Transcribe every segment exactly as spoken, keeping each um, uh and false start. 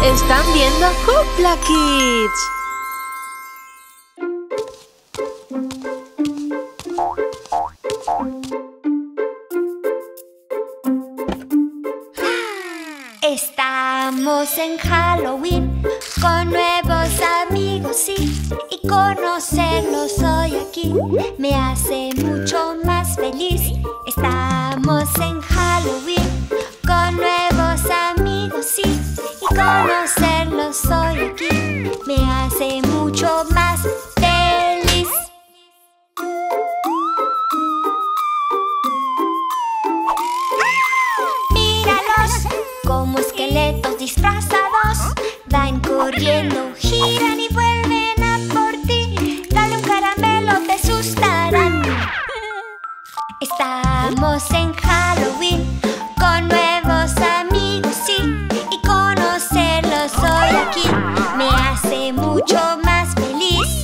Están viendo Hoopla Kids. Estamos en Halloween con nuevos amigos, sí, y conocerlos hoy aquí me hace mucho más feliz. Estamos en Halloween con nuevos amigos, sí, y conocerlos hoy aquí me hace mucho más feliz. Míralos, como esqueletos disfrazados, van corriendo, giran y vuelven a por ti. Dale un caramelo, te asustarán. Estamos en Halloween con nuevos amigos, sí, y conocerlos hoy aquí me hace mucho más feliz.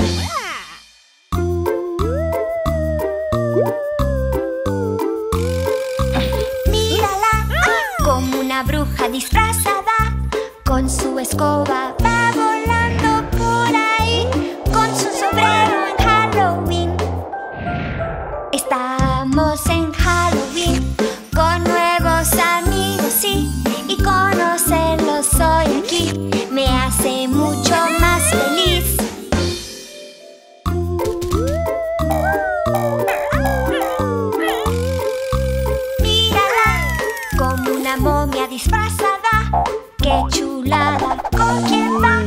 Mírala, como una bruja disfrazada, con su escoba va volando por ahí, con su sombrero en Halloween. Estamos en Halloween con nuevos amigos, sí, y conocerlos hoy aquí me hace mucho más feliz. Mírala, como una momia disfrazada, qué chulada, ¿con quién va?